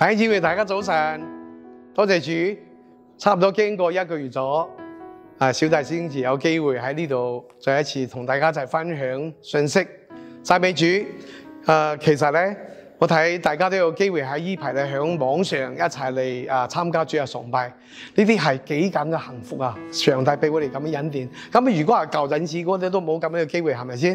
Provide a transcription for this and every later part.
弟兄姊妹，大家早晨，多謝主，差唔多經過1個月咗，小弟先至有機會喺呢度再一次同大家一齊分享信息。讚美主，其實咧，我睇大家都有機會喺呢排咧響網上一齊嚟參加主日崇拜，呢啲係幾咁嘅幸福啊！上帝俾我哋咁樣引電，咁如果係舊陣時嗰啲都冇咁樣嘅機會，係咪先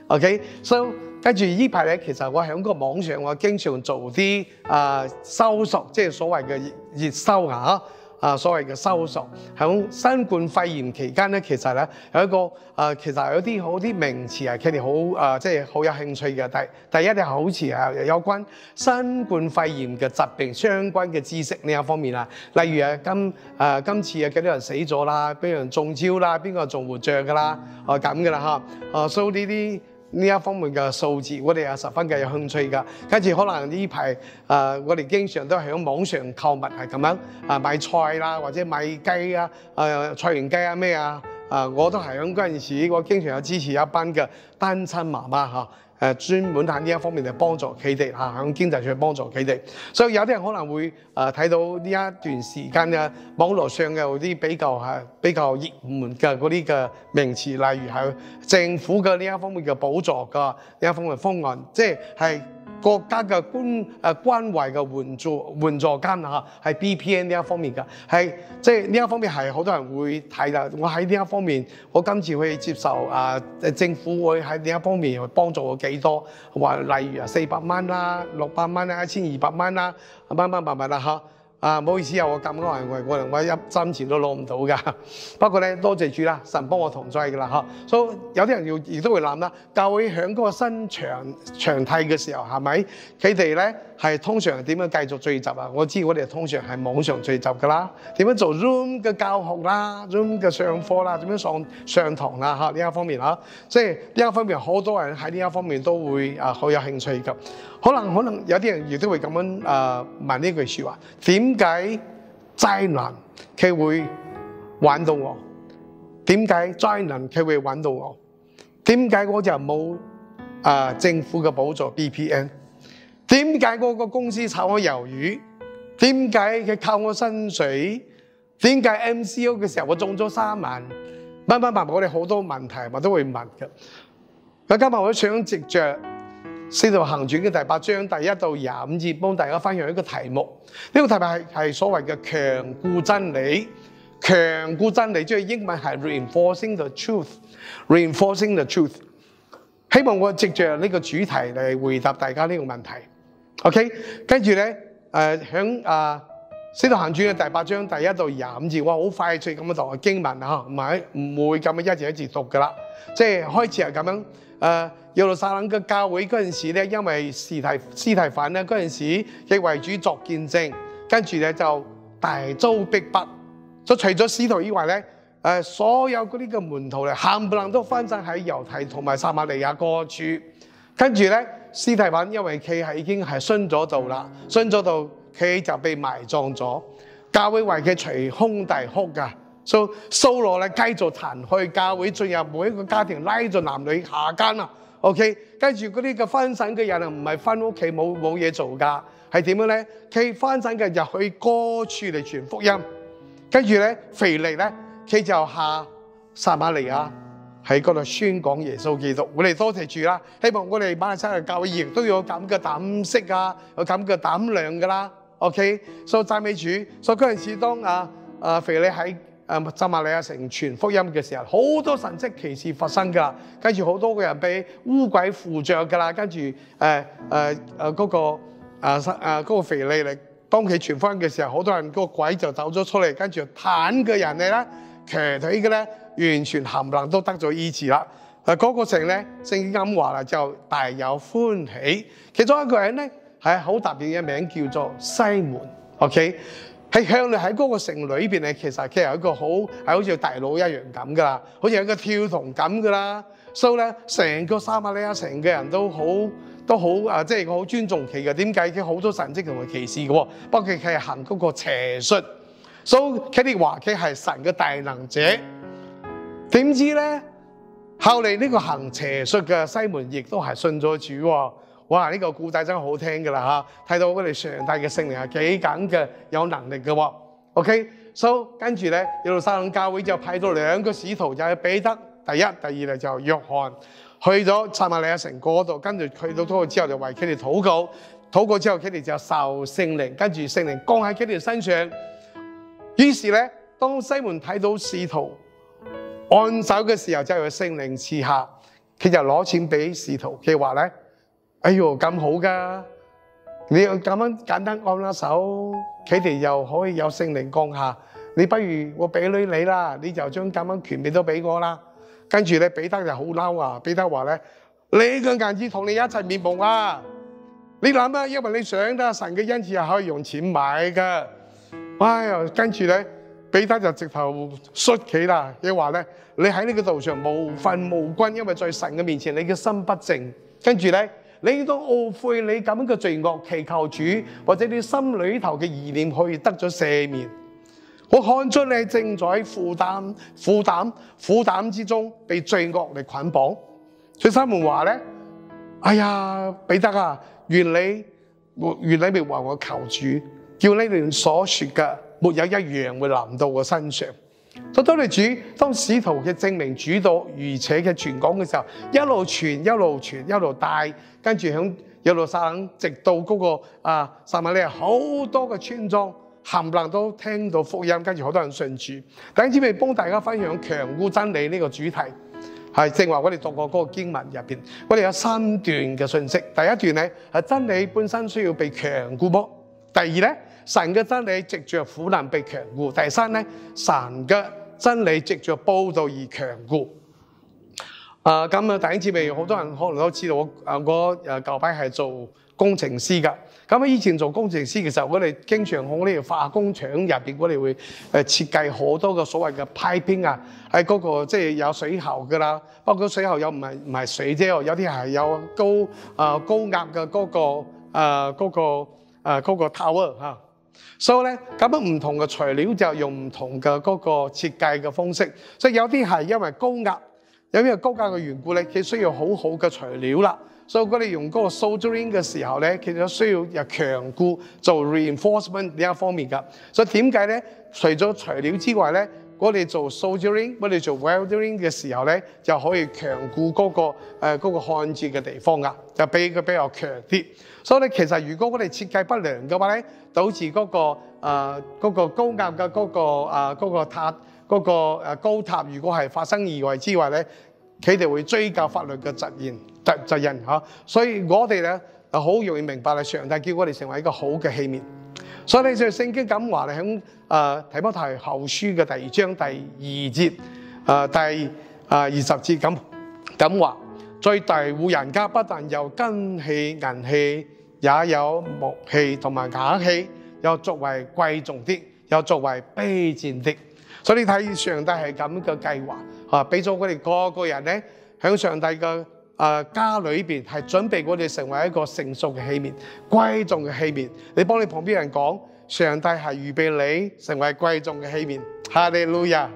？OK，so 跟住呢排咧，其實我喺個網上我經常做啲收索，即係所謂嘅熱搜所謂嘅收索。喺新冠肺炎期間咧，其實咧有一個其實有啲好啲名詞係佢哋好即係好有興趣嘅。第一咧好似係有關新冠肺炎嘅疾病相關嘅知識呢一方面啦。例如今次幾多人死咗啦，邊人中招啦，邊個仲活着㗎啦，咁㗎啦嚇。所以呢一方面嘅數字，我哋係十分嘅有興趣㗎。跟住可能呢排我哋經常都喺網上購物係咁樣買菜啦，或者買雞啊，菜園雞啊咩啊，我都係喺嗰陣時，我經常有支持一班嘅單親媽媽嚇，專門喺呢一方面嚟幫助佢哋嚇，喺經濟上幫助佢哋。所以有啲人可能會睇到呢一段時間嘅網絡上有啲比較熱門嘅嗰啲嘅名詞，例如係政府嘅呢一方面嘅補助嘅呢一方面嘅方案，即係國家嘅關懷嘅援助金嚇，係 BPN 呢一方面嘅，係即係呢一方面係好多人會睇啦。我喺呢一方面，我今次去接受政府會喺呢一方面幫助我幾多，話例如400蚊啦、600蚊啦、1200蚊啦，乜啦嚇。唔好意思啊，我咁講我一針錢都攞唔到㗎。不過咧，多謝主啦，神幫我同在㗎啦嚇。所以有啲人亦都會諗啦，教會響嗰個新場態嘅時候係咪？佢哋咧係通常點樣繼續聚集啊？我知我哋通常係網上聚集㗎啦。點樣做 Zoom 嘅教學啦 ，Zoom 嘅上課啦，點樣上堂啦嚇？呢一方面嚇，即係呢一方面好多人喺呢一方面都會好有興趣㗎。可能有啲人亦都會咁樣問呢句説話：點解災難佢會揾到我？點解災難佢會揾到我？點解我就冇政府嘅補助 BPN？ 點解我個公司炒我魷魚？點解佢扣我薪水？點解 MCO 嘅時候我中咗3萬？我哋好多問題我都會問嘅。咁今日我想藉着《使徒行傳》嘅第8章第1到25節，幫大家分享一個題目。呢個題目係所謂嘅強固真理。強固真理即係英文係 reinforcing the truth。reinforcing the truth。希望我藉着呢個主題嚟回答大家呢個問題。OK， 跟住咧響《使徒行傳》嘅第8章第1到25節，我好快脆咁樣讀經文嚇，唔會咁樣一字一字讀噶啦。即係開始係咁樣。耶路撒冷嘅教會嗰陣時咧，因為司提反咧嗰陣時亦為主作見證，跟住咧就大遭逼迫。所以除咗使徒以外咧，所有嗰啲嘅門徒咧，冚唪唥都分散喺猶太同埋撒瑪利亞各處。跟住咧，司提反因為佢已經係殉咗道啦，殉咗道佢就被埋葬咗。教會為佢捶胸大哭㗎。所以掃羅咧繼續彈去教會，進入每一個家庭，拉住男女下監啊。OK， 跟住嗰啲嘅分散嘅人啊，唔係翻屋企冇嘢做㗎，係點樣咧？佢分散嘅入去各處嚟傳福音。跟住咧，腓利咧，佢就下撒瑪利亞喺嗰度宣講耶穌基督。我哋多謝主啦，希望我哋馬來西亞教會亦都有咁嘅膽識啊，有咁嘅膽量㗎啦。OK， 所以讚美主。所以嗰陣時當腓利喺撒瑪利亞城傳福音嘅時候，好多神蹟奇事發生㗎，跟住好多個人被污鬼附着㗎啦，跟住嗰個腓利嚟當佢傳福音嘅時候，好多人個鬼就走咗出嚟，跟住癱嘅人咧、瘸腿嘅咧，完全冚唪唥都得咗醫治啦。嗰個城咧，聖經咁話啦，就大有歡喜。其中一個人咧係好特別嘅名叫做西門。OK。係向你喺嗰個城裏邊咧，其實佢係一個好似大佬一樣咁噶啦，好似一個跳童咁噶啦。所以咧，成個撒瑪利亞城嘅人都好即係我好尊重佢嘅。點解佢好多神蹟同埋奇事嘅？不過佢係行嗰個邪術，所以佢哋話佢係神嘅大能者。點知咧，後嚟呢個行邪術嘅西門亦都係信咗主喎。 哇！呢個故仔真係好聽㗎啦嚇，睇到我哋上帝嘅聖靈係幾咁嘅有能力嘅喎。OK，so 跟住咧，耶路撒冷教會就派咗2個使徒，就係彼得，第一、第二咧就約翰，去咗撒瑪利亞城嗰度，跟住去到嗰度之後就為佢哋禱告，禱告之後佢哋就受聖靈，跟住聖靈降喺佢哋身上。於是咧，當西門睇到使徒按手嘅時候，就有聖靈賜下，佢就攞錢俾使徒，佢話咧：哎呦咁好噶，你咁樣簡單按下手，佢哋又可以有聖靈降下。你不如我俾女你啦，你就將咁樣權柄都俾我啦。跟住咧，彼得就好嬲啊！彼得話咧：你嘅銀子同你一齊滅亡啊！你諗啊，因為你想得神嘅恩賜係可以用錢買噶。哎呀，跟住咧，彼得就直頭摔佢啦。佢話咧：你喺呢個道上無份無君，因為在神嘅面前你嘅心不正。跟住咧，你都懊悔你咁樣嘅罪惡，祈求主或者你心裏頭嘅意念可以得咗赦免。我看出你正在負擔之中被罪惡嚟捆綁。所以西門話咧：哎呀，彼得啊，願你為我求主，叫你哋所說嘅沒有一樣會臨到我身上。多謝主，當使徒嘅證明主導而且嘅傳講嘅時候，一路傳一路帶，跟住響耶路撒冷直到嗰個撒瑪利亞好多嘅村莊，冚唪唥都聽到福音，跟住好多人信主。弟兄姊妹，幫大家分享強固真理呢個主題，係正話我哋讀過嗰個經文入邊，我哋有3段嘅信息。第一段咧係真理本身需要被強固噃。第二咧，神嘅真理藉着苦難被強固。第三咧，神嘅真理藉着報道而強固。咁啊，弟兄姊妹，好多人可能都知道我舊排係做工程師㗎。咁以前做工程師嘅時候，我哋經常喺呢個化工廠入邊，我哋會設計好多個所謂嘅 piping 啊，喺嗰個即係有水喉㗎啦。不過水喉又唔係水啫，有啲係有高壓嘅嗰個 tower 嚇。所以咧，咁樣唔同嘅材料就用唔同嘅嗰個設計嘅方式。所以有啲係因為高壓，因為高壓嘅緣故咧，佢需要好好嘅材料啦。所以我哋用嗰個 soldering 嘅時候咧，其實需要有強固做 reinforcement 呢一方面㗎。所以點解咧？除咗材料之外咧，我哋做 soldering，我哋做 welding 嘅時候咧，就可以強固嗰個看住嘅地方㗎，就比佢比較強啲。所以咧，其實如果我哋設計不良嘅話咧，就好似嗰個高壓嘅嗰個塔高塔，如果係發生意外之外咧，佢哋會追究法律嘅責任嚇。所以我哋咧好容易明白啦，上帝叫我哋成為一個好嘅器皿。所以你就聖經咁話咧，響提摩太後書嘅第2章第2節，第20節咁話，在大戶人家不但有金器銀器，也有木器同埋瓦器，有作為貴重的，有作為卑賤的。所以你睇上帝係咁嘅計劃，俾咗我哋個個人咧，響上帝嘅家裏邊係準備我哋成為一個成熟嘅器皿、貴重嘅器皿。你幫你旁邊人講，上帝係預備你成為貴重嘅器皿。哈利路亞。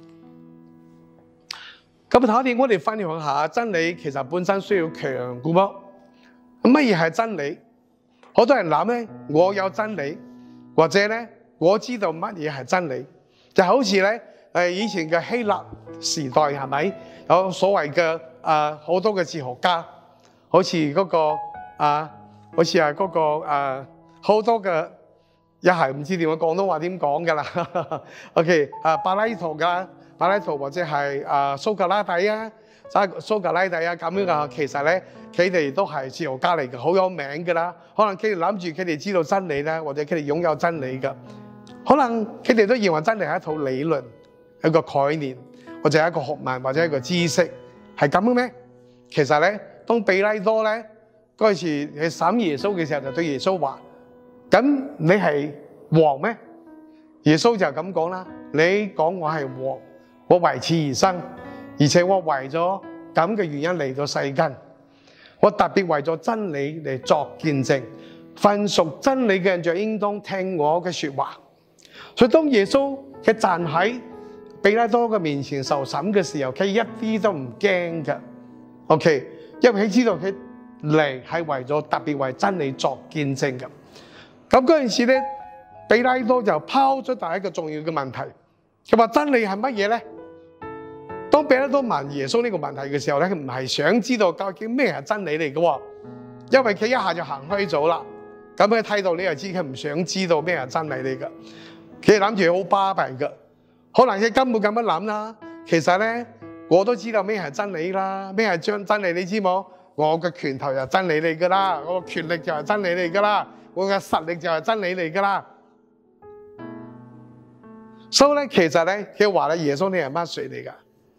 咁頭先我哋分享下真理，其實本身需要強固噃。乜嘢係真理？好多人諗咧，我有真理，或者咧我知道乜嘢係真理，就好似咧以前嘅希臘時代係咪有所謂嘅好多嘅哲學家，好似嗰個好似係嗰個好多嘅一係唔知點樣廣東話點講㗎啦。OK， 柏拉圖或者係蘇格拉底啊咁樣嘅，其實咧佢哋都係哲學家嚟嘅，好有名㗎啦。可能佢哋諗住佢哋知道真理咧，或者佢哋擁有真理嘅，可能佢哋都認為真理係一套理論、一個概念，或者係一個學問，或者係一個知識，係咁嘅咩？其實咧，當彼拉多咧嗰時去審耶穌嘅時候，就對耶穌話：咁你係王咩？耶穌就咁講啦：你講我係王，我為此而生，而且我為咗咁嘅原因嚟到世間，我特別為咗真理嚟作見證。凡屬真理嘅人就應當聽我嘅說話。所以當耶穌佢站喺彼拉多嘅面前受審嘅時候，佢一啲都唔驚㗎。OK，因為佢知道佢嚟係為咗特別為真理作見證嘅。咁嗰陣時咧，彼拉多就拋出第一個重要嘅問題，佢話真理係乜嘢咧？當彼拉多問耶穌呢個問題嘅時候咧，佢唔係想知道究竟咩係真理嚟嘅，因為佢一下就行開咗啦。咁佢睇到你就知佢唔想知道咩係真理嚟嘅，佢諗住好巴閉嘅，可能佢根本咁樣諗啦。其實咧，我都知道咩係真理啦，咩係真理你知冇？我嘅拳頭就係真理嚟噶啦，我嘅權力就係真理嚟噶啦，我嘅實力就係真理嚟噶啦。所以咧，其實咧，佢話咧，耶穌你係乜水嚟噶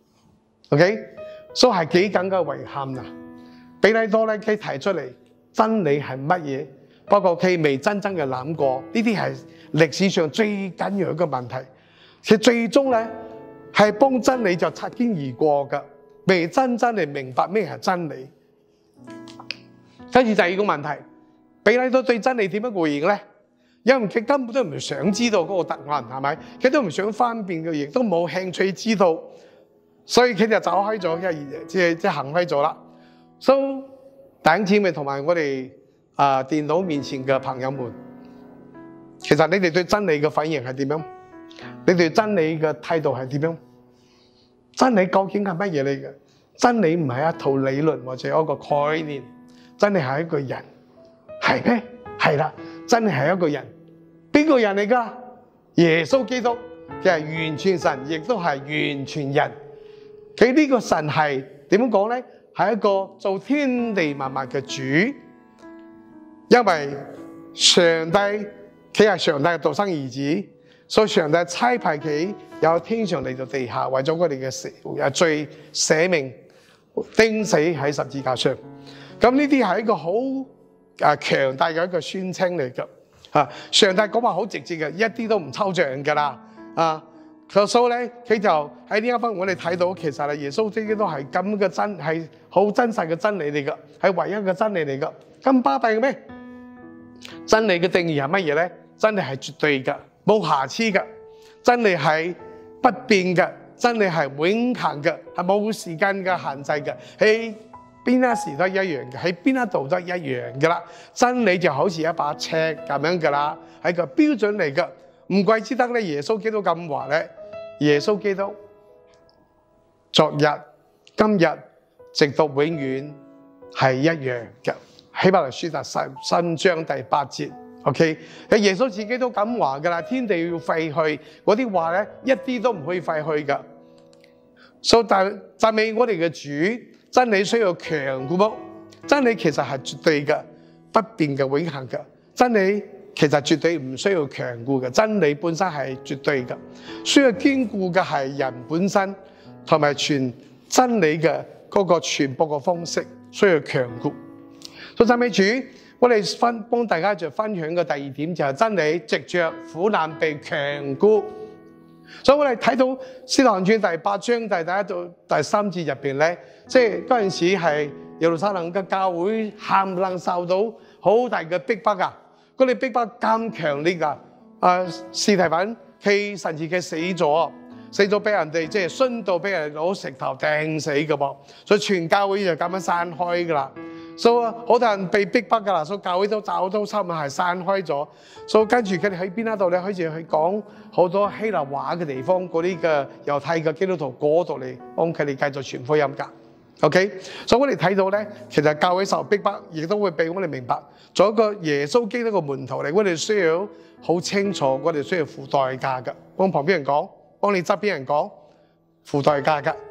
？OK， 所以係幾咁嘅遺憾啊！彼拉多咧，佢提出嚟真理係乜嘢？不過佢未真正嘅諗過，呢啲係歷史上最緊要嘅問題。其實最終咧係幫真理就擦肩而過㗎，未真正嚟明白咩係真理。跟住第二個問題，彼拉多對真理點樣回應咧？因為佢根本都唔想知道嗰個答案，係咪？佢都唔想分辨嘅，亦都冇興趣知道，所以佢就走開咗，即係行開咗啦。所以弟兄姊妹同埋我哋電腦面前嘅朋友們，其實你哋對真理嘅反應係點樣？你對真理嘅態度係點樣？真理究竟係乜嘢嚟嘅？真理唔係一套理論或者一個概念，真理係一個人，係咩？係啦，真理係一個人，邊個人嚟㗎？耶穌基督，佢係完全神，亦都係完全人。佢呢個神係點樣講咧？係一個做天地萬物嘅主，因為上帝佢係上帝嘅獨生兒子，所以上帝差派佢由天上嚟到地下，為咗我哋嘅罪捨命釘死喺十字架上。咁呢啲係一個好強大嘅一個宣稱嚟㗎。上帝講話好直接嘅，一啲都唔抽象㗎啦。所以咧，佢就喺呢一方面我哋睇到，其實係耶穌基督都係咁嘅真，係好真實嘅真理嚟㗎，係唯一嘅真理嚟㗎。咁巴閉嘅咩？真理嘅定義係乜嘢咧？真理係絕對嘅，冇瑕疵嘅。真理係不變嘅，真理係永恆嘅，係冇時間嘅限制嘅，喺邊一時都一樣嘅，喺邊一度都一樣嘅啦。真理就好似一把尺咁樣嘅啦，係個標準嚟嘅。唔怪之得咧，耶穌基督咁話咧，耶穌基督昨日、今日、直到永遠係一樣嘅。希伯來書第3章第8節 ，OK， 耶穌自己都咁話噶啦，天地要廢去，嗰啲話咧一啲都唔可以廢去噶。所以讚美我哋嘅主，真理需要強固冇？真理其實係絕對嘅、不變嘅、永恆嘅。真理其實絕對唔需要強固嘅，真理本身係絕對嘅，需要堅固嘅係人本身同埋傳真理嘅嗰個傳播嘅方式需要強固。所以讚美主，我哋幫大家就分享嘅第二點就係真理藉着苦難被強固。所以我哋睇到《使徒行傳》第8章第1到第3節入邊咧，即係嗰陣時係耶路撒冷嘅教會冚唪唥受到好大嘅逼迫啊！嗰啲逼迫咁強烈啊！司提反佢甚至佢死咗俾人哋即係殉道，俾人攞石頭掟死嘅噃，所以全教會就咁樣散開噶啦。所以好多人被逼迫噶啦，所以教會都差唔多係散開咗。所以跟住佢哋喺邊一度咧，開始去講好多希臘話嘅地方，嗰啲嘅猶太嘅基督徒嗰度嚟幫佢哋繼續傳福音㗎。OK， 所以我哋睇到咧，其實教會受逼迫，亦都會俾我哋明白，做一個耶穌基督嘅門徒嚟，我哋需要好清楚，我哋需要付代價㗎。幫旁邊人講，幫你側邊人講，付代價㗎。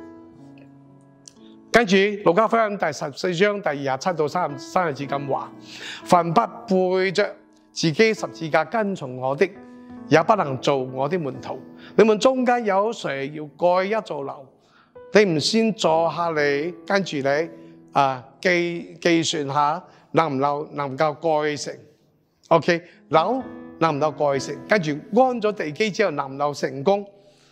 跟住路加福音第14章第27到30節咁話：凡不背着自己十字架跟從我的，也不能做我的門徒。你們中間有誰要蓋一座樓，你唔先坐下嚟，跟住你計算下能夠蓋成 ？OK， 樓能唔能夠蓋成？跟住安咗地基之後能唔能夠成功？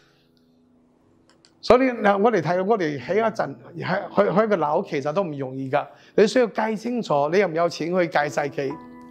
所以我哋睇到我哋起一陣開個樓其實都唔容易㗎，你需要計清楚，你有唔有錢去計晒佢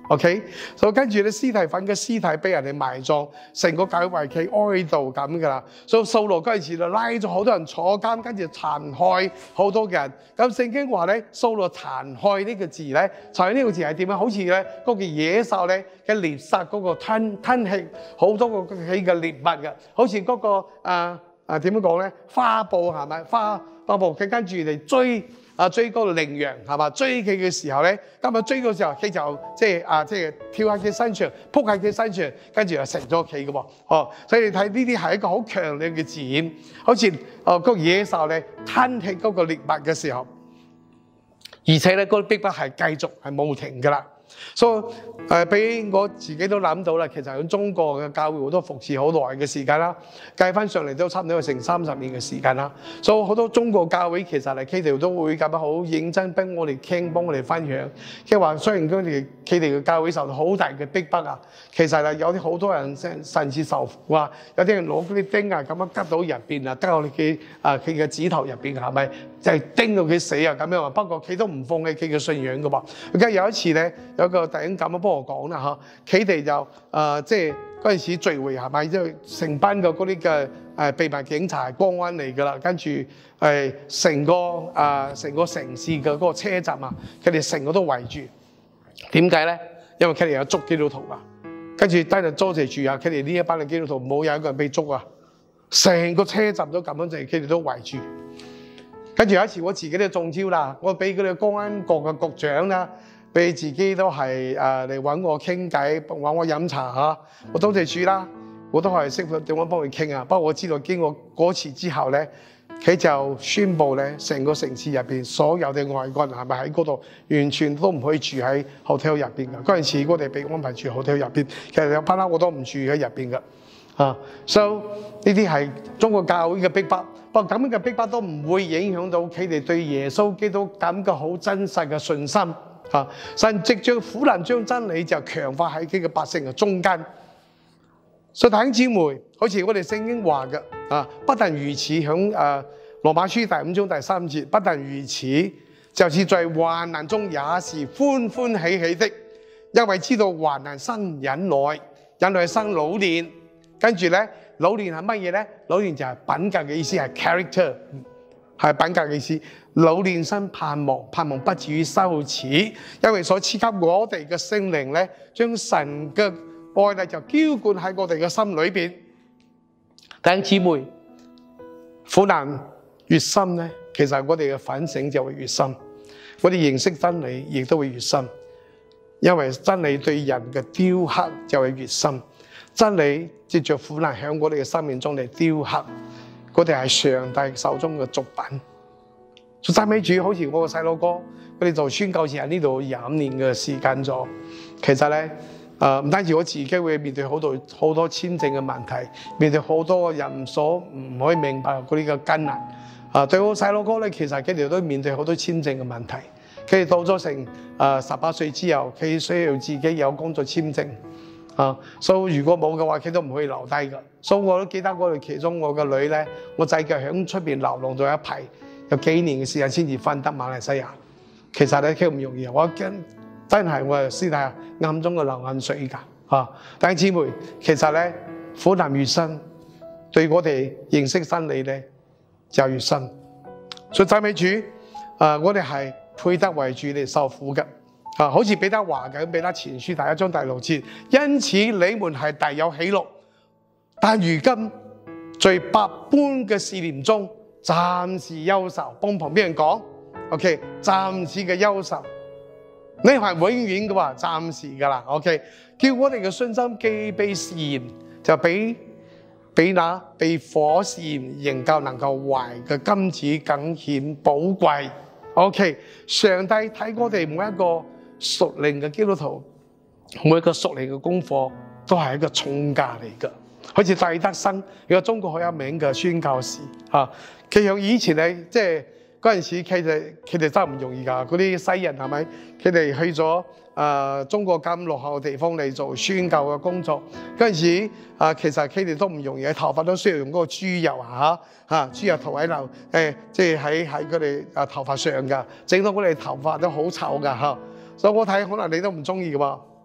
OK， 所以跟住咧，司提反嘅屍體俾人哋埋葬，成個教會為佢哀悼咁噶啦。所以掃羅嗰陣時就拉咗好多人坐監，跟住殘害好多人。咁聖經話咧，掃羅殘害呢個字咧，殘害呢個字係點樣？好似咧嗰個野獸咧嘅獵殺嗰個吞吃好多個佢嘅獵物嘅，好似嗰個點樣講咧？花布係咪？花布佢跟住嚟追嗰個羚羊係嘛？追佢嘅時候咧，今日追嘅時候佢就即係跳喺佢身上，撲喺佢身上，跟住就食咗佢嘅喎。哦，所以你睇呢啲係一個好強烈嘅字眼，好似嗰個野獸咧吞吃嗰個獵物嘅時候，而且咧嗰個逼迫係繼續係冇停㗎啦。所以俾我自己都諗到啦，其實喺中國嘅教會好多服侍好耐嘅時間啦，計翻上嚟都差唔多成30年嘅時間啦。所以好多中國教會其實係佢哋都會咁樣好認真幫我哋傾，幫我哋分享。即係話雖然佢哋嘅教會受到好大嘅逼迫啊，其實係有啲好多人甚至受苦啊，有啲人攞嗰啲釘啊咁樣拮到入邊啊，拮到佢嘅指頭入邊係咪？就係釘到佢死啊咁樣啊。不過佢都唔放棄佢嘅信仰㗎喎。而家有一次咧，有個弟兄咁樣幫我講啦嚇，佢哋就即係嗰陣時聚會係咪？即係成班嘅嗰啲嘅秘密警察公安嚟㗎啦，跟住成個城市嘅嗰個車站啊，佢哋成個都圍住。點解咧？因為佢哋有捉基督徒啊，跟住低日多謝住啊，佢哋呢一班嘅基督徒冇有一個人被捉啊，成個車站都咁樣就係佢哋都圍住。跟住有一次我自己都中招啦，我俾佢哋公安局嘅局長啦。俾自己都係嚟揾我傾偈，揾我飲茶嚇，我多謝主啦，我都係識點樣幫佢傾啊。不過我知道經過嗰次之後咧，佢就宣布咧，成個城市入邊所有嘅外國人係咪喺嗰度完全都唔可以住喺 hotel 入邊嘅。嗰陣時我哋被安排住 hotel 入邊，其實有班啦我都唔住喺入邊嘅啊。So 呢啲係中國教會嘅逼迫，不過咁樣嘅逼迫都唔會影響到佢哋對耶穌基督咁嘅好真實嘅信心。神藉著苦難將真理就強化喺佢嘅百姓嘅中間。所以弟兄姊妹，好似我哋聖經話嘅不但如此，響羅馬書第5章第3節，不但如此，就是在患難中也是歡歡喜喜的，因為知道患難生忍耐，忍耐生老練。跟住咧，老練係乜嘢咧？老練就係品格嘅意思，係 character， 係品格嘅意思。老練生盼望，盼望不至於羞恥，因為所賜給我哋嘅聖靈咧，將神嘅愛咧就澆灌喺我哋嘅心裏邊。弟兄姊妹，苦難越深咧，其實我哋嘅反省就會越深，我哋認識真理亦都會越深，因為真理對人嘅雕刻就會越深。真理藉着苦難喺我哋嘅生命中嚟雕刻，我哋係上帝手中嘅作品。讚美主，好似我個細佬哥，佢哋做宣教士喺呢度25年嘅時間咗。其實咧，唔單止我自己會面對好多簽證嘅問題，面對好多人所唔可以明白嗰啲嘅艱難。對我細佬哥咧，其實佢哋都面對好多簽證嘅問題。佢哋到咗成18歲之後，佢需要自己有工作簽證。所以如果冇嘅話，佢都唔可以留低㗎。所以我都記得我哋其中我個女咧，我仔腳喺出邊流浪咗一排。有幾年嘅時間先至翻得馬來西亞，其實咧佢唔容易，我驚真係我師弟暗中嘅流眼水㗎。弟兄姊妹，其實咧苦難越深，對我哋認識真理咧就越深。所以讚美主，我哋係配得為主嚟受苦嘅。好似彼得話嘅，彼得前書第1章第6節，因此你們係大有喜樂，但如今在百般嘅試驗中，暫時憂愁，幫旁邊人講 ，OK， 暫時嘅憂愁，你係永遠嘅話，暫時㗎啦 ，OK， 叫我哋嘅信心既被試驗，就比那被火試驗仍舊能夠壞嘅金子更顯寶貴 ，OK， 上帝睇我哋每一個屬靈嘅基督徒，每一個屬靈嘅功課都係一個重價嚟㗎。好似戴德生，一個中國好有名嘅宣教士嚇，佢響以前咧，即係嗰陣時，佢哋真係唔容易㗎。嗰啲西人係咪？佢哋去咗中國咁落後嘅地方嚟做宣教嘅工作。嗰陣時其實佢哋都唔容易，頭髮都需要用嗰個豬油豬油塗喺度，即係喺佢哋頭髮上㗎，整到我哋頭髮都好臭㗎嚇。所以我睇可能你都唔中意㗎喎。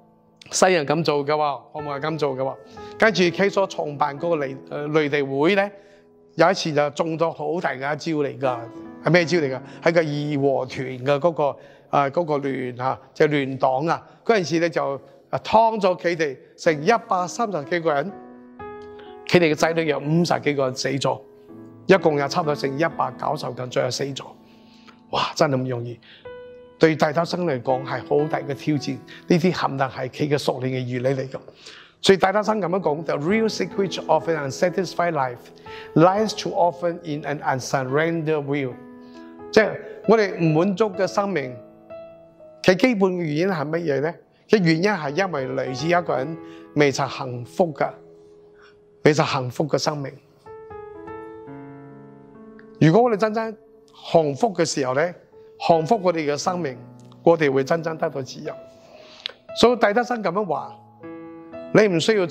世人咁做嘅喎，可唔可以咁做嘅喎？跟住佢所創辦嗰個離地會咧，有一次就中咗好大嘅一招嚟㗎，係咩招嚟㗎？係個義和團嘅嗰個聯嚇，就聯黨啊！嗰陣時咧就劏咗佢哋成130幾個人，佢哋嘅仔女有50幾個人死咗，一共有差唔多成190個人最後死咗。哇！真係唔容易。對戴德生嚟講係好大嘅挑戰，呢啲冚唪唥係佢嘅屬靈嘅原理嚟㗎。所以戴德生咁樣講 ，The real secret of an unsatisfied life lies too often in an unsurrendered will。即係我哋唔滿足嘅生命，其基本嘅原因係乜嘢咧？嘅原因係因為嚟自一個人未曾幸福嘅生命。如果我哋真正幸福嘅時候咧，幸福我哋嘅生命，我哋會真正得到自由。所以戴德生咁樣話，你唔需要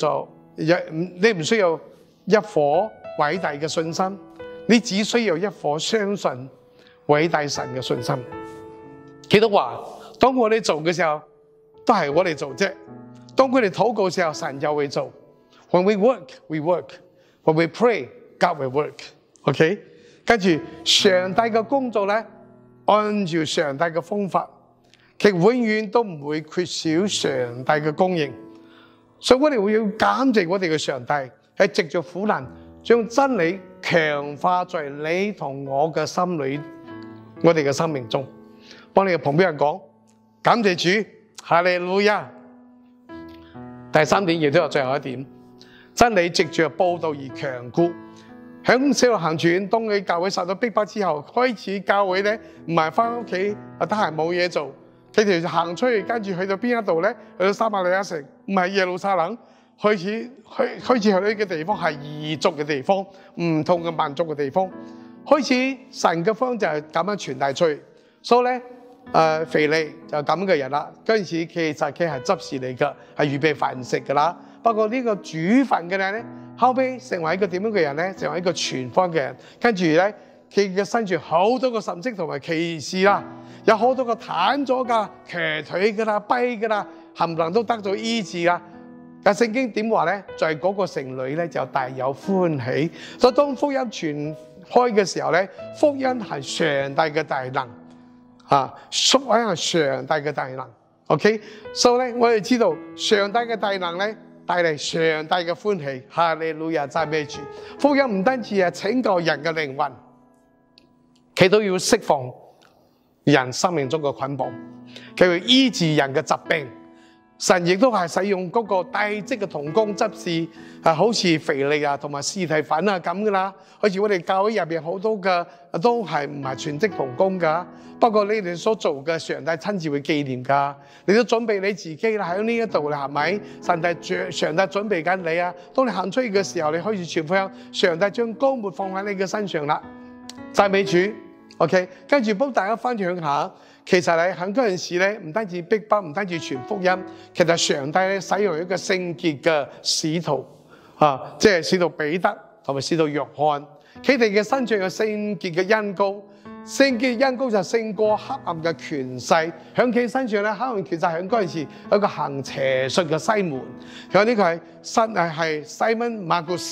一顆偉大嘅信心，你只需要一顆相信偉大神嘅信心。佢都話，當我哋做嘅時候，都係我哋做啫。當佢哋禱告嘅時候，神就會做。When we work, we work. When we pray, God will work. OK？ 跟住上帝嘅工作咧，按照上帝嘅方法，佢永遠都唔會缺少上帝嘅供應。所以我哋會要感謝我哋嘅上帝，係藉着苦難將真理強化在你同我嘅心裏，我哋嘅生命中。幫你嘅旁邊人講，感謝主，哈利路亞。第3點亦都有最後一點，真理藉着報道而強固。喺使徒行傳，當佢教會受到逼迫之後，開始教會咧唔係翻屋企得閒冇嘢做，佢哋就行出去，跟住去到邊一度咧？去到撒瑪利亞城，唔係耶路撒冷，開始去呢個地方係異族嘅地方，唔同嘅民族嘅地方，開始神嘅方就係咁樣傳遞出去。所以咧，腓利就咁嘅人啦。嗰陣時其實佢係執事嚟㗎，係預備飯食㗎啦。不過呢個煮飯嘅人咧，後尾成為一個點樣嘅人咧？成為一個傳福音嘅人。跟住咧，佢嘅身上好多個神蹟同埋奇事啦，有好多個癱咗㗎、瘸腿㗎啦、跛㗎啦，冚唪唥都得咗醫治啦。但聖經點話咧？在嗰個城裏咧就大有歡喜。所以當福音傳開嘅時候咧，福音係上帝嘅大能啊，福音係上帝嘅大能。OK， 所以咧我哋知道上帝嘅大能咧，帶嚟上帝嘅歡喜，哈利路亞，讚美主。福音唔單止係拯救人嘅靈魂，佢都要釋放人生命中嘅捆綁，佢會醫治人嘅疾病。神亦都係使用嗰個帶職嘅同工執事，好似腓利啊同埋司提反啊咁噶啦。好似我哋教會入邊好多嘅都係唔係全職同工噶，不過你哋所做嘅上帝親自會紀念噶。你都準備你自己啦，喺呢一度啦，係咪？上帝準備緊你啊！當你行出去嘅時候，你開始傳福音，上帝將膏抹放喺你嘅身上啦。讚美主 ，OK。跟住幫大家分享下。其實咧喺嗰陣時咧，唔單止逼迫，唔單止傳福音，其實上帝咧使用一個聖潔嘅使徒啊，即係使徒彼得同埋使徒約翰，佢哋嘅身上有聖潔嘅恩膏，聖潔嘅恩膏就勝過黑暗嘅權勢。喺佢身上咧，黑暗權勢喺嗰陣時有一個行邪術嘅西門，佢呢個係Simon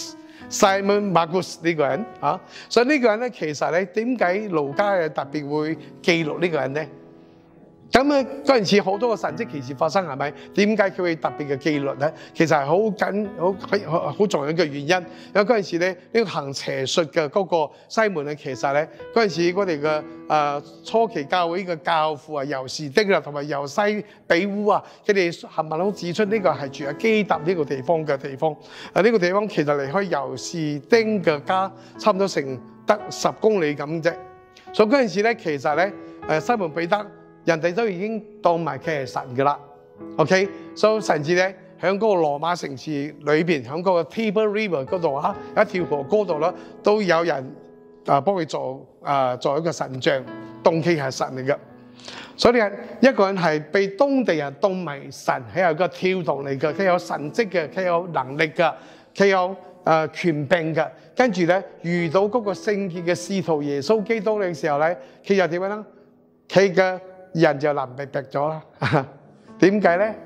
Magus 呢個人啊，所以呢個人咧其實咧點解路加特別會記錄呢個人咧？咁啊嗰陣時好多個神蹟奇事發生係咪？點解佢會特別嘅記錄咧？其實係好重要嘅原因。因為嗰陣時咧呢個行邪術嘅嗰個西門咧，其實咧嗰陣時我哋嘅初期教會嘅教父啊，猶士丁啊同埋猶西比烏啊，佢哋冚唪唥都指出呢個係住喺基達呢個地方嘅地方。呢個地方其實離開猶士丁嘅家差唔多成得10公里咁啫。所以嗰陣時咧，其實咧西門彼得。人哋都已經當埋佢係神㗎啦 ，OK？ 所以甚至咧，喺嗰個羅馬城市裏邊，喺嗰個 Tiber River 嗰度啊，一條河嗰度啦，都有人幫佢做一個神像，當佢係神嚟嘅。所以一個人係被當地人當為神，係一個跳動嚟嘅，佢有神蹟嘅，佢有能力嘅，佢有權柄嘅。跟住咧遇到嗰個聖潔嘅使徒耶穌基督嘅時候咧，佢又點樣咧？佢嘅人就藍白咗啦，點解咧？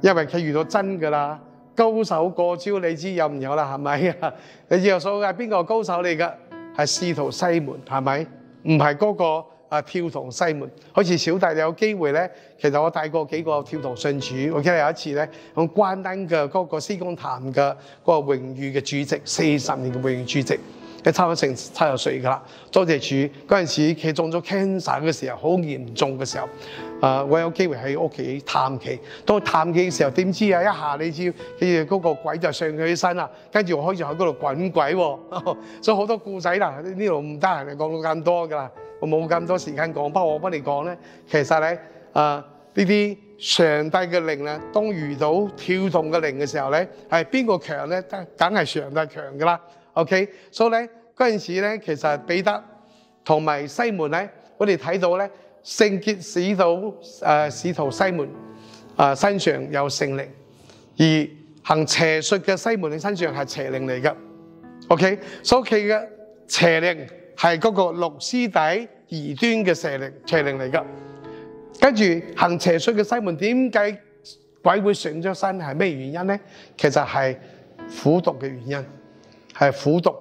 因為佢遇到真㗎啦，高手過招，你知有唔有啦？係咪啊？你耶穌係邊個高手嚟㗎？係使徒西門，係咪？唔係嗰個跳童西門。好似小弟有機會咧，其實我帶過幾個跳童信主。我記得有一次咧，用關丹嘅嗰個施工壇嘅嗰個榮譽嘅主席，40年嘅榮譽主席。佢差唔多成70歲㗎啦，多謝主。嗰陣時佢中咗 cancer 嘅時候，好嚴重嘅時候，我有機會喺屋企探佢。當探佢嘅時候，點知啊，一下你知佢嗰個鬼就上佢起身啦，跟住我開始喺嗰度滾鬼喎。所以好多故仔啦，呢度唔得閒嚟講到咁多㗎啦，我冇咁多時間講。不過我幫你講咧，其實咧呢啲上帝嘅靈咧，當遇到跳動嘅靈嘅時候咧，係邊個強咧？梗係上帝強㗎啦。OK， 所以咧嗰陣時咧，其實彼得同埋西門咧，我哋睇到咧聖潔使徒西門身上有聖靈，而行邪術嘅西門嘅身上係邪靈嚟嘅。OK， 所以佢嘅邪靈係嗰個綠絲底異端嘅邪靈嚟嘅。跟住行邪術嘅西門點解鬼會上咗身？係咩原因咧？其實係苦毒嘅原因。係苦毒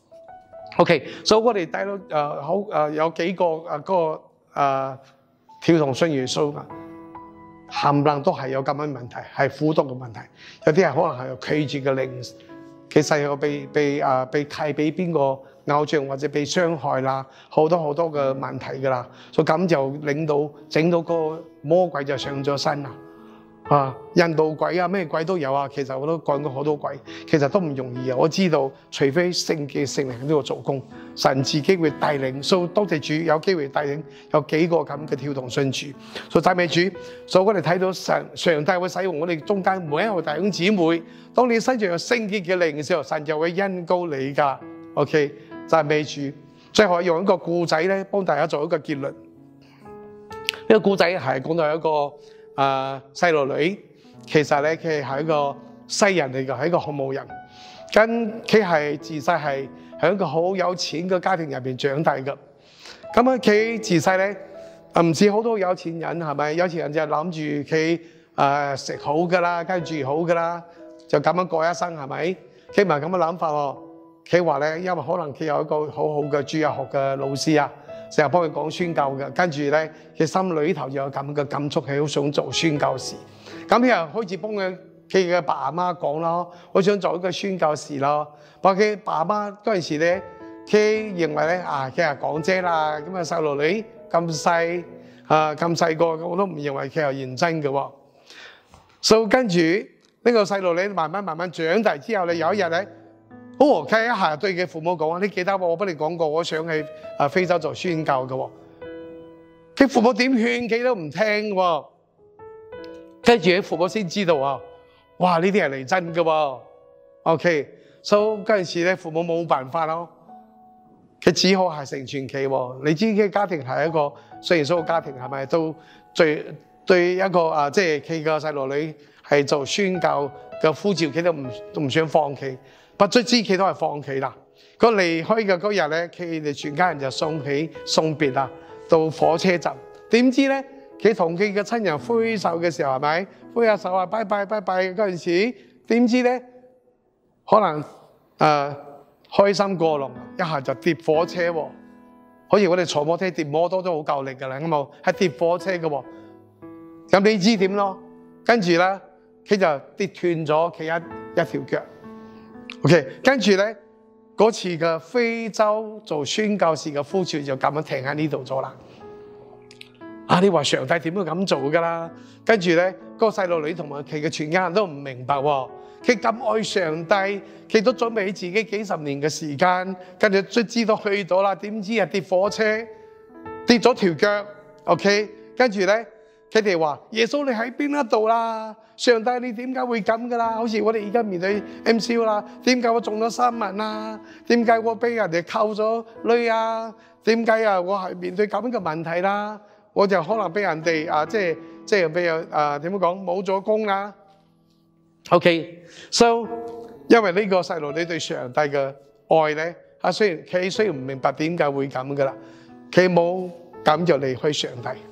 ，OK， 所以我哋睇到有幾個跳動信耶穌噶，冚唪唥都係有咁樣問題，係苦毒嘅問題。有啲係可能係拒絕嘅靈，其實有被契俾邊個偶像或者被傷害啦，好多嘅問題噶啦。所以咁就整到個魔鬼就上咗身啦。印度鬼啊，咩鬼都有啊。其實我都講過好多鬼，其實都唔容易啊。我知道，除非聖靈喺呢度做工，神自己會帶領。所以多謝主有機會帶領有幾個咁嘅跳動信主。所以讚美主。所以我哋睇到上帝會使用我哋中間每一個弟兄姊妹。當你身上有聖潔嘅靈嘅時候，神就會恩膏你㗎。OK， 讚美主。最後用一個故仔咧，幫大家做一個結論。呢個故仔係講到一個細路女，其實咧佢係一個西人嚟嘅，係一個紅毛人。佢係自細係喺一個好有錢嘅家庭入邊長大嘅。咁啊，佢自細咧唔似好多有錢人，係咪？有錢人就諗住佢食好噶啦，跟住住好噶啦，就咁樣過一生，係咪？佢唔係咁嘅諗法喎。佢話咧，因為可能佢有一個好好嘅主日學嘅老師啊，成日幫佢講宣教嘅，跟住咧佢心裏頭有咁嘅感觸，係好想做宣教士。咁佢又開始幫佢嘅爸阿媽講咯，我想做一個宣教士咯。不過佢爸阿媽嗰陣時咧，佢認為咧佢係講啫啦，咁啊細路女咁細咁細個，我都唔認為佢係認真嘅喎。所以跟住呢個細路女慢慢長大之後咧，有一日咧。佢一下對佢父母講：你記得我幫你講過，我想去非洲做宣教嘅。佢父母點勸佢都唔聽喎。跟住佢父母先知道啊，哇！呢啲係嚟真嘅。OK， 所以嗰陣時咧，父母冇辦法咯，佢只好係成全佢。你知佢家庭係一個雖然所有家庭係咪都對一個即係佢個細路女係做宣教嘅呼召，佢都唔想放棄。不卒之佢都係放棄啦。佢離開嘅嗰日咧，佢哋全家人就送別啦，到火車站。點知咧，佢同佢嘅親人揮手嘅時候，係咪揮下手啊，拜拜拜拜嗰陣時，點知咧可能開心過龍，一下就跌火車喎。好似我哋坐摩托跌摩托都好夠力㗎啦，咁啊係跌火車嘅喎。咁你知點咯？跟住咧，佢就跌斷咗佢一條腳。OK， 跟住咧嗰次嘅非洲做宣教士嘅呼召就咁樣停喺呢度咗啦。你話上帝點會咁做噶啦？跟住咧，個細路女同埋佢嘅全家人都唔明白喎。佢咁愛上帝，佢都準備自己幾十年嘅時間，跟住卒之都去到啦。點知跌火車跌咗條腳。OK， 跟住咧佢哋話：耶穌你喺邊一度啦？上帝你點解會咁噶啦？好似我哋而家面對 MCO 啦，點解我中咗新聞啊？點解我俾人哋扣咗女啊？點解我係面對咁嘅問題啦？我就可能俾人哋即係俾人點樣講冇咗工啦。OK， so 因為呢個細路女對上帝嘅愛咧，雖然唔明白點解會咁噶啦，佢冇咁就離開上帝。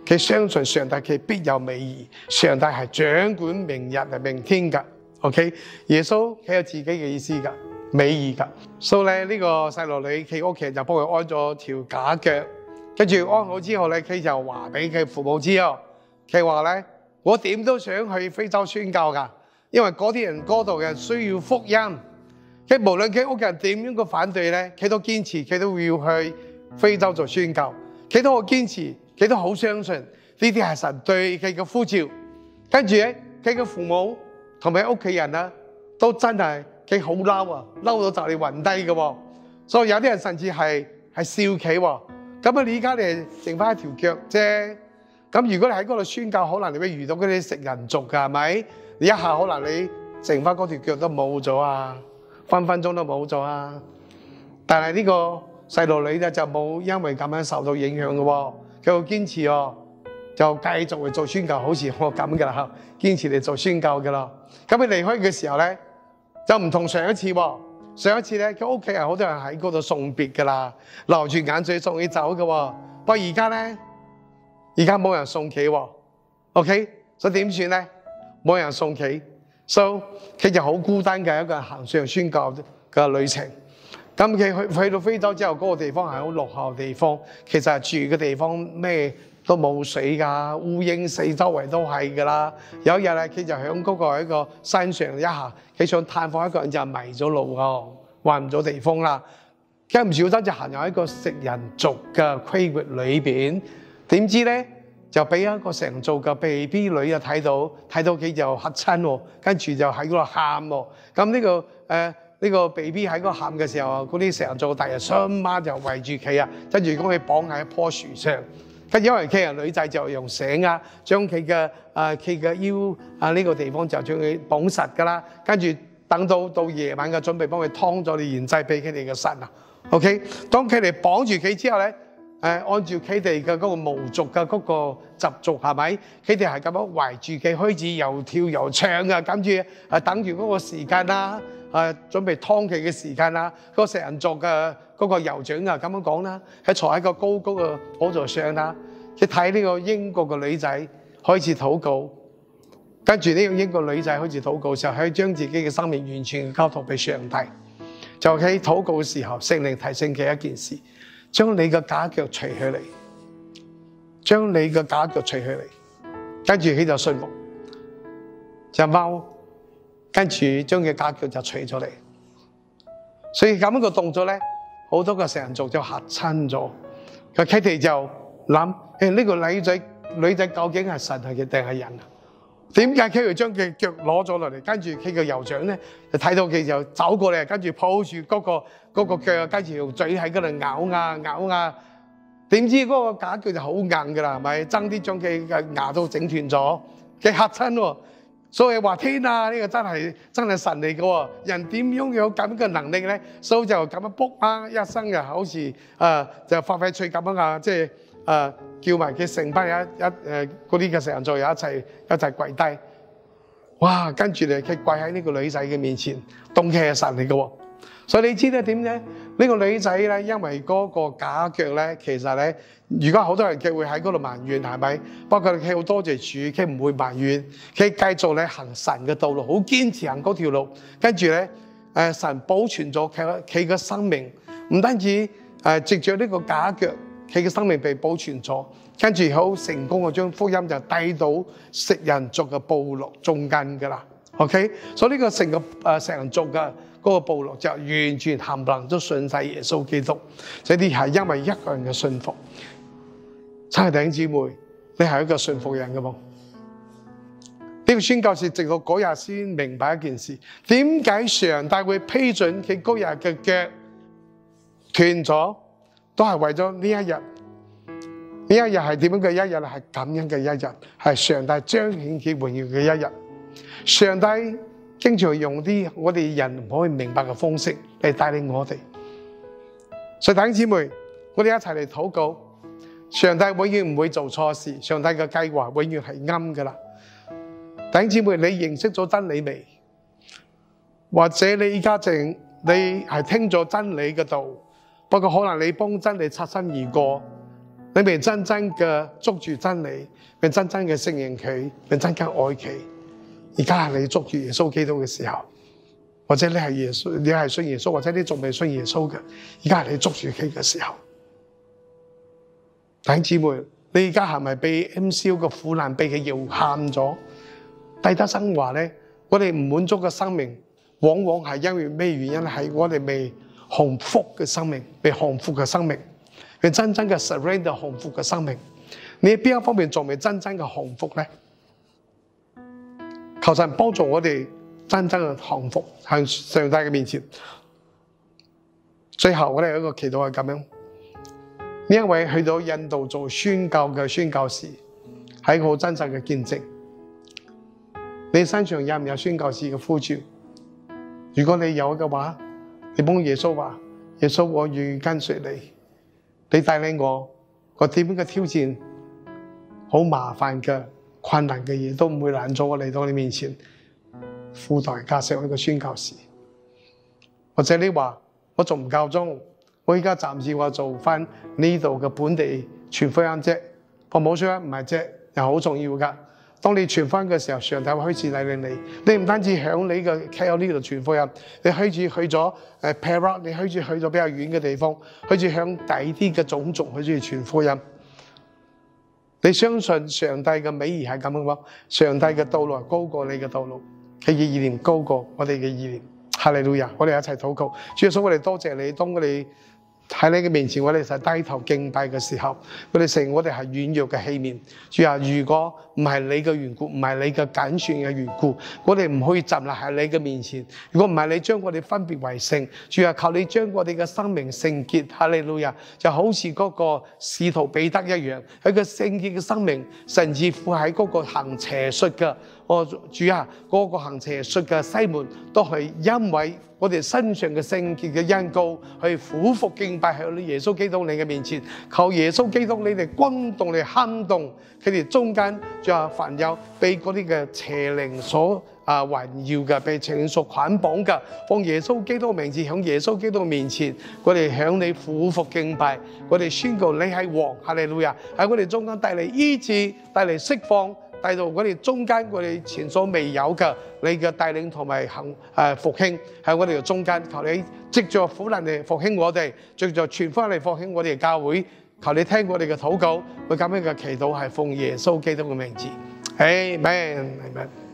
佢相信上帝佢必有美意，上帝係掌管明日係明天㗎。OK， 耶穌佢有自己嘅意思㗎，美意㗎。所以咧呢個細路女佢屋企人就幫佢安咗條假腳，跟住安好之後咧，佢就話俾佢父母知哦，佢話咧我點都想去非洲宣教㗎，因為嗰啲人嗰度嘅需要福音。佢無論佢屋企人點樣個反對咧，佢都堅持，佢都要去非洲做宣教，佢都好堅持，佢都好相信呢啲係神對佢嘅呼召。跟住咧，佢嘅父母同埋屋企人啊，都真係佢好嬲啊，嬲到就嚟暈低嘅喎。所以有啲人甚至係笑佢喎。咁啊，你而家你剩翻一條腳啫。咁如果你喺嗰度宣教，可能你會遇到嗰啲食人族㗎，係咪？你一下可能你剩翻嗰條腳都冇咗啊！分分鐘都冇咗啊！但係呢個細路女咧就冇因為咁樣受到影響嘅喎，佢好堅持哦，就繼續去做宣教，好似我咁嘅啦嚇，堅持嚟做宣教嘅啦。咁佢離開嘅時候咧，就唔同上一次喎。上一次咧，佢屋企人好多人喺嗰度送別嘅啦，流住眼水送佢走嘅喎。不過而家咧，而家冇人送佢喎。OK， 所以點算咧？冇人送佢。So 佢就好孤單嘅一個人行上宣教嘅旅程。咁佢去到非洲之後，嗰個地方係好落後嘅地方，其實住嘅地方咩都冇水㗎，烏蠅四周圍都係㗎啦。有一日咧，佢就喺嗰個一個山上一下，佢想探訪一個人就迷咗路喎，揾唔到地方啦。佢唔小心就行入一個食人族嘅區域裏邊，點知咧？就俾一個成族嘅 BB 女啊睇到佢就嚇親喎，跟住就喺嗰度喊喎。咁呢個 BB 喺嗰度喊嘅時候，嗰啲成族大人雙媽就圍住佢啊，跟住將佢綁喺一棵樹上。跟住因為佢係女仔，就用繩啊將佢嘅腰啊呢個地方就將佢綁實㗎啦。跟住等到夜晚嘅準備幫佢劏咗啲芫荽俾佢哋嘅神啊。OK， 當佢哋綁住佢之後咧。按照佢哋嘅嗰個巫族嘅嗰個習俗係咪？佢哋係咁樣圍住佢開始又跳又唱啊，跟住等住嗰個時間啦，準備劏佢嘅時間啦。嗰個食人族嘅嗰個酋長啊咁樣講啦，係坐喺個高嘅寶座上啦。佢睇呢個英國嘅女仔開始禱告，跟住呢個英國女仔開始禱告嘅時候，係將自己嘅生命完全交託俾上帝。就喺禱告嘅時候，聖靈提醒佢一件事。將你嘅假腳除起嚟，將你嘅假腳除起嚟，跟住佢就信服隻貓，跟住將佢假腳就除咗嚟。所以咁樣個動作咧，好多個食人族就嚇親咗。佢哋就諗：呢個女仔究竟係神係定係人啊？點解佢要將佢腳攞咗落嚟？跟住佢個酋長咧就睇到佢就走過嚟，跟住抱住嗰個腳，跟住用嘴喺嗰度咬啊。點知嗰個假腳就好硬㗎啦，係咪？爭啲將佢嘅牙都整斷咗，佢嚇親喎。所以話天啊，呢個真係神嚟㗎喎！人點樣有咁嘅能力咧？所以就咁樣卜啊一聲就好似就發揮出咁樣啊，即係叫埋佢成班嗰啲嘅食人族又一齊跪低。哇！跟住咧，佢跪喺呢個女仔嘅面前，當佢係神嚟㗎喎。所以你知咧點咧？呢個女仔咧，因為嗰個假腳咧，其實咧，如果好多人佢會喺嗰度埋怨，係咪？不過佢好多謝主，佢唔會埋怨，佢繼續咧行神嘅道路，好堅持行嗰條路。跟住咧，神保存咗佢嘅生命，唔單止藉著呢個假腳，佢嘅生命被保存咗，跟住好成功嘅將福音就帶到食人族嘅部落中間㗎啦。OK， 所以呢個成個食人族嘅嗰個部落就完全冚唪唥都信晒耶穌基督，這啲係因為一個人嘅信服。親愛弟兄姊妹，你係一個信服人嘅噃。呢個宣教士直到嗰日先明白一件事：點解上帝會批准佢嗰日嘅腳斷咗，都係為咗呢一日。呢一日係點樣嘅一日？係感恩嘅一日，係上帝彰顯佢榮耀嘅一日。上帝經常用啲我哋人唔可以明白嘅方式嚟帶領我哋。所以弟兄姊妹，我哋一齊嚟禱告。上帝永遠唔會做錯事，上帝嘅計劃永遠係啱㗎啦。弟兄姊妹，你認識咗真理未？或者你而家你係聽咗真理嘅道，不過可能你幫真理擦身而過， 你未真正嘅捉住真理，未真正嘅承認佢，未真正愛佢。而家係你捉住耶穌基督嘅時候，或者你係耶穌，你係信耶穌，或者你仲未信耶穌嘅，而家係你捉住佢嘅時候。弟兄姊妹，你而家係咪被 MCO 嘅苦難被佢搖撼咗？戴德生話咧，我哋唔滿足嘅生命，往往係因為咩原因？係我哋未降服嘅生命，未降服嘅生命，未真正嘅 surrender 降服嘅生命。你喺邊一方面仲未真正嘅降服咧？求神幫助我哋真正嘅降服，向上帝嘅面前。最後我哋有一個祈禱係咁樣，呢一位去到印度做宣教嘅宣教士，係一個好真實嘅見證。你身上有唔有宣教士嘅呼召？如果你有嘅話，你幫耶穌話：耶穌，我願意跟隨你，你帶領我點樣嘅挑戰，好麻煩嘅困難嘅嘢都唔會攔阻我嚟到你面前，付代價成為一個宣教士。或者你話我仲唔夠鐘，我而家暫時話做翻呢度嘅本地傳福音啫，我冇錯唔係啫，又好重要噶。當你傳福音嘅時候，上帝會開始帶領你。你唔單止響你嘅 KL 呢度傳福音，你開始去咗Perak， 你開始去咗比較遠嘅地方，開始向第啲嘅種族開始傳福音。你相信上帝嘅美意係咁樣喎？上帝嘅道路高過你嘅道路，佢嘅意念高過我哋嘅意念。哈利路亞！我哋一齊禱告。主耶穌，我哋多謝你，當我哋喺你嘅面前，我哋就低頭敬拜嘅時候，我哋承認我哋係軟弱嘅器皿。主啊，如果唔係你嘅緣故，唔係你嘅揀選嘅緣故，我哋唔可以站立喺你嘅面前。如果唔係你將我哋分別為聖，主啊，求你將我哋嘅生命聖潔。哈利路亞！就好似嗰個使徒彼得一樣，佢個聖潔嘅生命，甚至乎喺嗰個行邪術嘅。主啊，嗰個行邪術嘅西門都係因為我哋身上嘅聖潔嘅恩膏，去俯伏敬拜喺耶穌基督你嘅面前，求耶穌基督你哋轟動你撼動佢哋中間，仲有凡有被嗰啲嘅邪靈所環繞嘅，被邪靈所捆綁嘅，奉耶穌基督嘅名字響耶穌基督嘅面前，我哋向你俯伏敬拜，我哋宣告你係王，哈利路亞，喺我哋中間帶嚟醫治，帶嚟釋放。帶到我哋中間，我哋前所未有嘅你嘅帶領同埋復興喺我哋嘅中間，求你藉着苦難嚟復興我哋，藉着傳福音嚟復興我哋嘅教會，求你聽我哋嘅禱告，我咁樣嘅祈禱係奉耶穌基督嘅名字，Amen。